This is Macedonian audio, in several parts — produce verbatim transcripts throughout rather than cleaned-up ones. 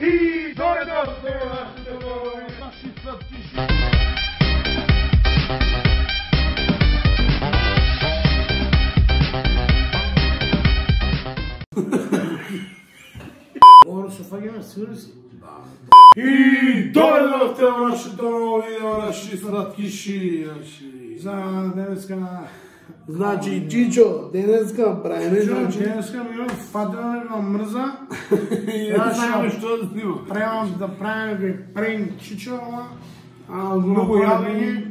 И дойдохте нашите ворови, наши сладкиши. Oro se фаѓаме свируси. И дойдохте нашите ворови, наши сладкиши, наши. За денеска... Значи, Чичо, денеска правиме, значи... Денеска ми имам фатра на мрза. Ја знаеме што да снима. Правам да правиме би пренк Чичо, ама... А, Многу јавни.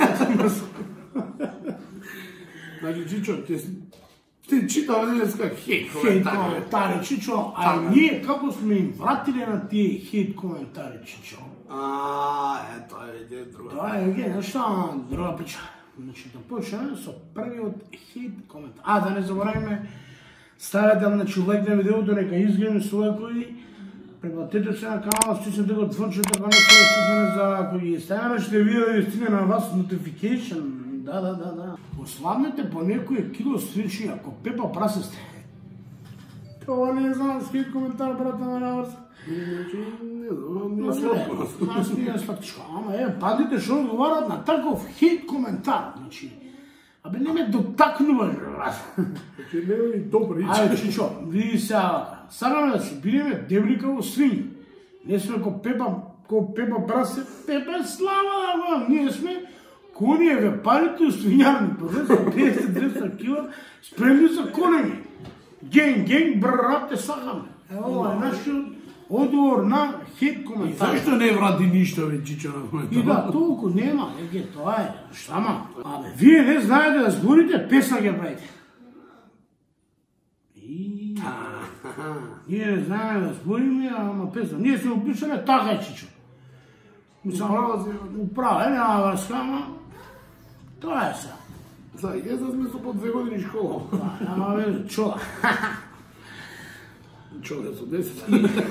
Значи, Чичо, ти читава денеска хейт Хейт коментари. коментари, Чичо, а ние како сме им вратиле на тие хейт коментари, Чичо? А, ето, е друга. Тоа е, ге, нешто, друга прича. Значи, да почнеме со првиот хейт коментар. А, да не забораваме, ставете, значи, лайк на видеото, нека изгледаме со лайкови, препратете се на канала, стиснете го звончето, така не се стисне за, ако ги ставаме, ще видите да ви стигне на вас notification. Да, да, да, да. Ослабнете по некој кило свинчи, ако Пепа прасе сте. Това не е знам, с хейт коментар, брата на наврз. Значи, не знам, не Но сладко. нас не е сладкишко. Ама е, падите што одговарат на таков хейт коментар. Значи, абе не ме дотакнуваш, брат. Значи, не е и добри. Ајде, Чичо, види сега, сакаме да си бидеме дебри како свињи. Не сме ко Пепа, ко Пепа прасе, Пепа е слава да го, ние сме ко ние вепарите у свињарни, по петдесет до двеста кила, спремни за конеми. Генг, генг, брат, те сакаме. Ево, е нашиот одговор на хейт коментар. Зашто не врати ништо, бе, Чичо, на коментар? И да, толку нема, еге, тоа е, штама. Абе, вие не знаете да зборите, песна ќе правите. И... Ние не знаеме да збориме, ама песна. Ние сме опишаме така, Чичо. Мислам, управа, е, нема врска, ама... Тоа е сега. За, и да сме со по две години школа. Ама, бе, чола. Чола со десет.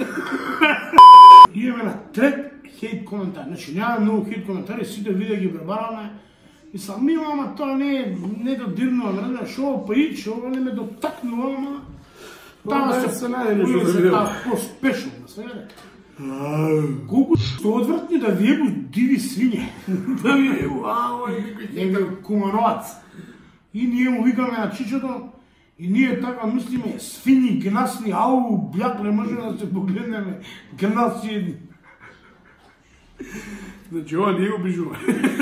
Идеме на трет хейт коментар. Значи, няма многу хейт коментари, сите видео ги пребараме. Мислам, ми, ама тоа не е, не додирнува, мрада, шо па и, шо не ме дотакнува, ама... Тама не се се најде нешто ули за се видео. таа по-спешно, сведе. Колку што одвратни да ви ебу диви свиње. Да ми е, вау, е некој Некој кумановац. И ние му викаме на Чичото, и ние така мислиме, свини, гнасни, ау, бляк, не може да се погледнеме, гнаси едни. Значи, ова ние го пишува.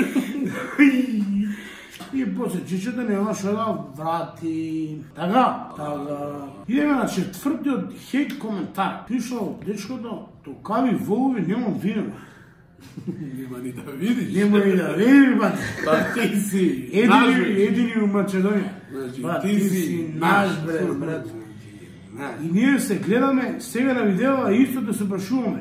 И после Чичото нема шо да врати. Така, така. Идеме на четвртиот хейт коментар. Пишал дечкото, токави волови нема видено. Нема ни да видиш. Нема и да видиш, бате. Па ти си. Едини, едини у Македонија. Значи, Ба, ти си наш, наш, бре, брат. Наш. И ние се гледаме сега на видео, а исто да се прашуваме.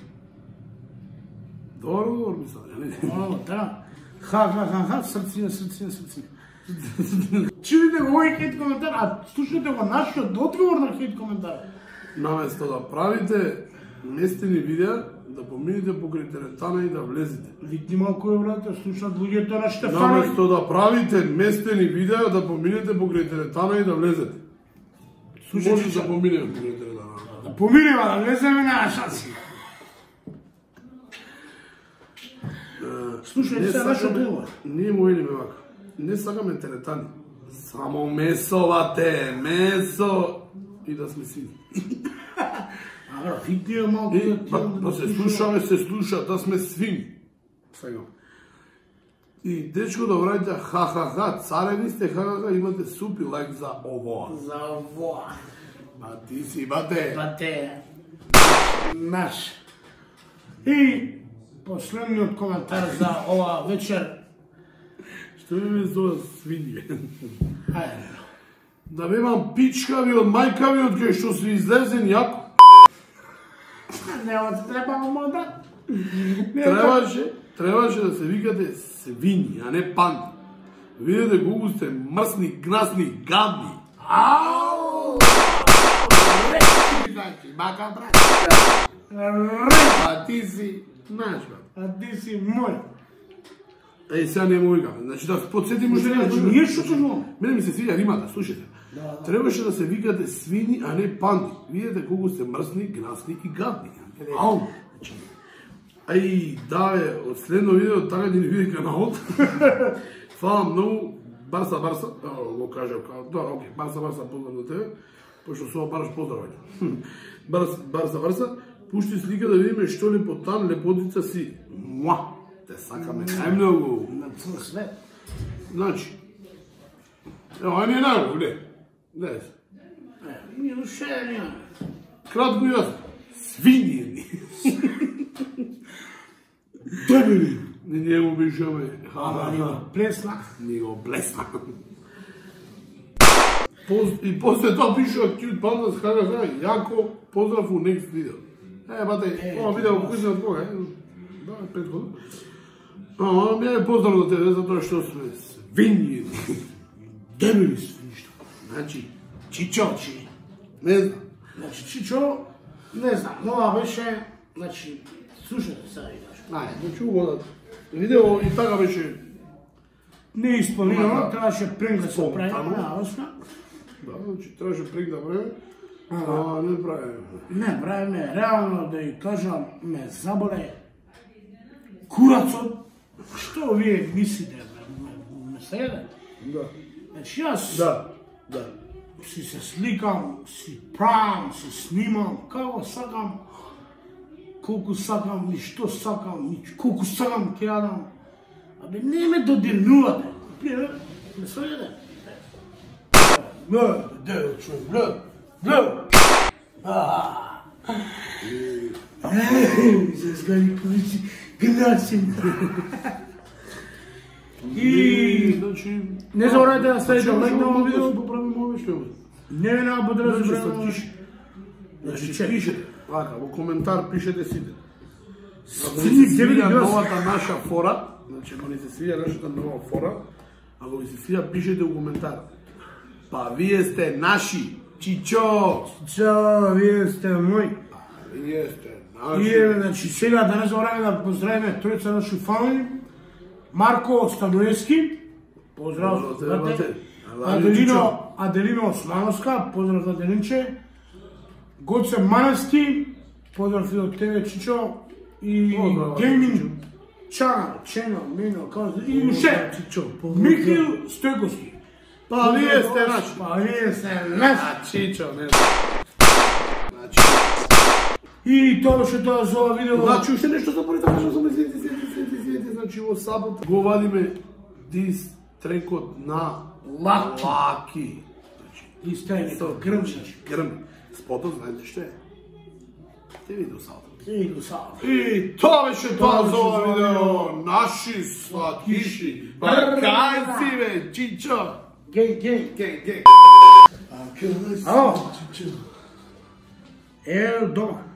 Добро, добро, мислам, не? О, да. Ха, ха, ха, ха, срци, срци, срци. Чудите го овој хейт коментар, а слушате го нашиот одговор на хейт коментар. Наместо да правите местени видеа, да помините покрај теретана и да влезете. Види малко е, брате, слушат луѓето на Штефана. Наместо да правите местени видеа, да помините покрај теретана и да влезете. Слушай, Може Чичо. да поминеме покрај теретана. Да поминеме, да влеземе на шанси. Слушај, Не се нашиот сакаме- одговор. Ние му велиме вака. Не сакаме теретани. Само месовате, месо и да сме свини. А, бра, види е малко И, да ти... па, па се слушаме, се слуша, да сме свини. Сега. И дечко да враќа ха-ха-ха, царени сте ха-ха-ха, имате супи лайк за ово. За во. Ба ти си, бате. Бате. Наш. И последниот коментар за ова вечер. Што ми ме зова свини? Ајде. Да немам пичкави од мајкави од кај што си излезен јако. Нема ти треба мој брат. Требаше, требаше да се викате свини, а не панди. Видете колку сте мрсни, гнасни, гадни. Ау! Значи, бака брат. А ти си наш, брат. А ти си мој. Е, сега не му викаме. Значи да подсетим уште Значи, еднаш. ние што кажуваме? Мене ми се свиѓа римата, слушайте. Требаше да се викате свини, а не панди. Видете колку сте мрсни, гнасни и гадни. Ау! Ај, да, бе, од следно видео, така да ни види каналот. Фала многу. Барса, Барса, го кажав, да, окей, Барса, Барса, поздрав до тебе, пошто со бараш поздравање. Барса, Барса, Барса, пушти слика да видиме што ли по тан лепотица си. Муа, те сакаме најмногу. На цел свет. Значи, ево, ај не е најмногу, не. Не е. Ни ушенија. Кратко и јасно. Свинјени. Дебели. Не ние го пишаме. Ама ни го плесна. Ни го плесна. И после тоа пишува Cute Pandas, ха-ха-ха, јако, поздрав у next видео. Е, бате, ова видео кој се од кога, е? Да, предходно. Ама, ми е поздрав до тебе, затоа што сме свинји. Дебели свиништа. Значи, Чичо, чи. не знам. Значи, Чичо, не знам, но ова беше, значи, слушате сега и кажа. Ајде, значи угодат. Видео и така беше. Не исполнирано, Да. трябваше прег да се прави, Спонтано. да, осма. Да, значи требаше прег да правиме, а не правиме. Не, правиме, реално да ја кажам, ме заболе курацот. Што вие мислите, ме, ме, ме среде? Да. Значи, јас Да, да. си се сликам, си правам, си снимам, како сакам, колку сакам, и што сакам, и колку сакам ќе јадам. Абе, не ме додирнувате. Пие, ме сведете. Глед, дел човек, глед, глед. Еј, се згади кулици, гнасим. И значи, не заборавајте да ставите лайк на овој видео, видео. поправиме овој што е. Не ви нема потребно Значи, да што пише? Значи, пишете. Вака, во коментар пишете сите. Ако ви Сини, се дебели, свиѓа глас. новата наша фора, значи ако ви се свиѓа нашата нова фора, ако ви се свиѓа, пишете у коментар. Па вие сте наши, Чичо! Чао, вие сте мои. Вие сте И наши. е, значи, сега да не забораваме да поздравиме тројца наши фанови. Марко Стадуевски, поздрав, Поздрав, брате. брате. Аделино, Аделино Османовска, поздрав за Аделинче. Гоце Маневски, поздрав и од тебе, Чичо. И Поздрав, Гейминг Чичо. Чана, Чено, Мино, како и уше. Чичо, поздрав. Михил Стојковски. Па вие сте наши. Па вие сте наши. А, Чичо, не знам. Значи, И тоа беше тоа за ова видео. Значи, уште нешто за порите, кажам само извинете, извинете, извинете, извинете, значи во сабот го вадиме дис трекот на Лаки. Лаки. Значи, И стајните грмчи. грм. Спотот, знаете што е? Те видео сабот. И го сал. И тоа беше тоа беше за ова за ова видео. Наши сладкиши. Баркајци, бе, Чичо. Гей, гей. Гей, гей. Ало. Е, дома.